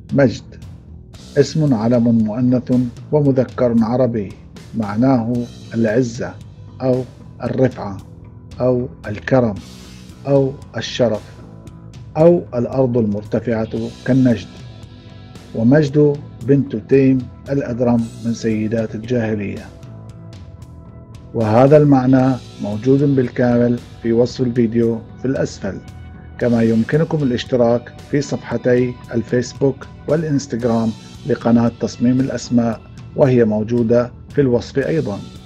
مجد اسم علم مؤنث ومذكر عربي، معناه العزة أو الرفعة أو الكرم أو الشرف أو الأرض المرتفعة كالنجد. ومجد بنت تيم الأدرم من سيدات الجاهلية. وهذا المعنى موجود بالكامل في وصف الفيديو في الأسفل، كما يمكنكم الاشتراك في صفحتي الفيسبوك والإنستغرام لقناة تصميم الأسماء، وهي موجودة في الوصف أيضا.